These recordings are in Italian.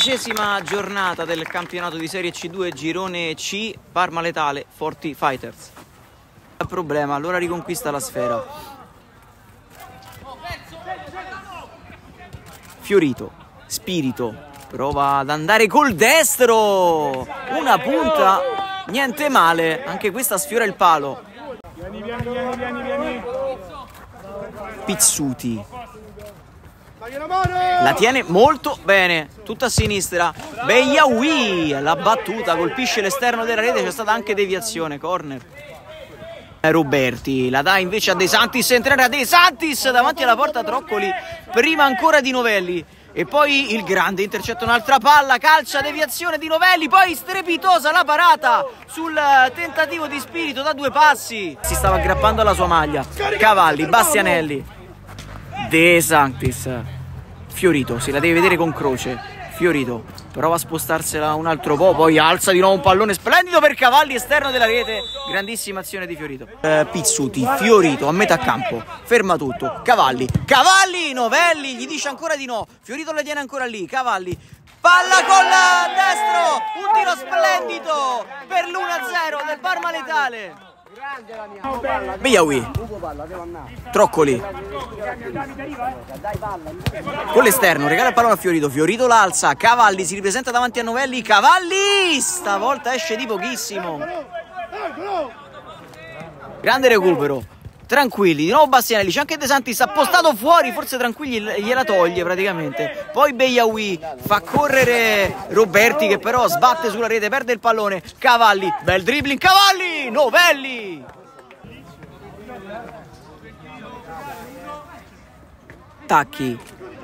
14ª giornata del campionato di Serie C2 Girone C, Parma Letale, Forti Fighters. Il problema, allora riconquista la sfera. Fiorito, Spirito, prova ad andare col destro, una punta, niente male, anche questa sfiora il palo. Pizzuti, la tiene molto bene, tutta a sinistra. Beyaoui, la battuta, colpisce l'esterno della rete, c'è stata anche deviazione, corner. Roberti, la dà invece a De Santis, entrare a De Santis davanti alla porta Troccoli, prima ancora di Novelli. E poi il grande intercetta un'altra palla, calcia, deviazione di Novelli, poi strepitosa la parata sul tentativo di Spirito da 2 passi. Si stava aggrappando alla sua maglia. Cavalli, Bastianelli, De Santis, Fiorito, se la deve vedere con croce. Fiorito prova a spostarsela un altro po', poi alza di nuovo un pallone splendido per Cavalli, esterno della rete. Grandissima azione di Fiorito. Pizzuti, Fiorito a metà campo, ferma tutto. Cavalli, Novelli gli dice ancora di no. Fiorito la tiene ancora lì. Cavalli, palla con destro, un tiro splendido per l'1-0 del Parma Letale. Beyaoui, Troccoli con l'esterno, regala il pallone a Fiorito. Fiorito l'alza, Cavalli si ripresenta davanti a Novelli. Cavalli stavolta esce di pochissimo. Grande recupero, tranquilli, di nuovo Bastianelli, c'è anche De Santis appostato fuori, forse Tranquilli gliela toglie praticamente. Poi Beyaoui fa correre Roberti che però sbatte sulla rete, perde il pallone. Cavalli, bel dribbling, Cavalli, Novelli. Tacchi,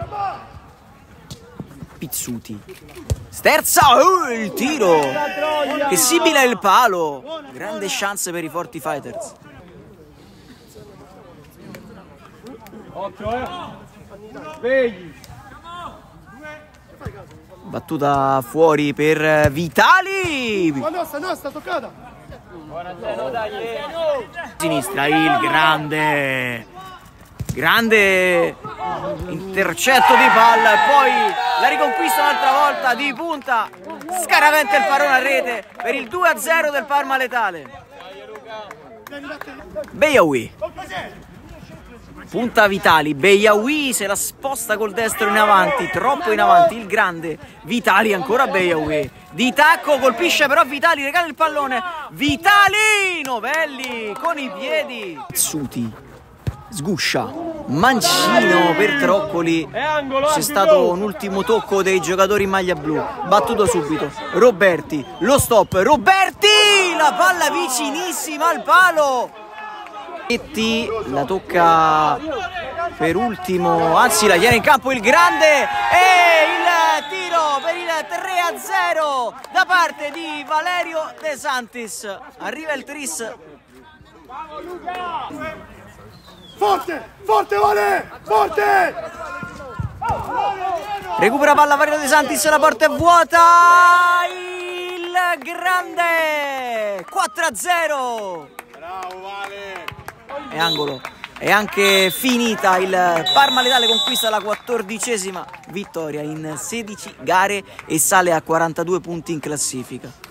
Pizzuti, sterza, il tiro che sibila il palo. Grande chance per i Forti Fighters. Battuta fuori per Vitali. Sta toccata. Sinistra il grande intercetto di palla e poi la riconquista un'altra volta di punta. Scaraventa il pallone a rete per il 2-0 del Parma Letale. Beyaoui, punta Vitali, Beyaoui se la sposta col destro in avanti, troppo in avanti, il grande Vitali, ancora Beyaoui, di tacco colpisce però Vitali, regala il pallone, Vitali, Novelli con i piedi. Suti, sguscia, mancino per Troccoli, c'è stato un ultimo tocco dei giocatori in maglia blu, battuto subito, Roberti, lo stop, Roberti, la palla vicinissima al palo. La tocca per ultimo, anzi la tiene in campo il grande e il tiro per il 3-0 da parte di Valerio De Santis. Arriva il tris. Forte, Vale, forte! Recupera palla Valerio De Santis, la porta è vuota, il grande 4-0. Bravo Vale! È angolo, è anche finita, il Parma Letale conquista la 14ª vittoria in 16 gare e sale a 42 punti in classifica.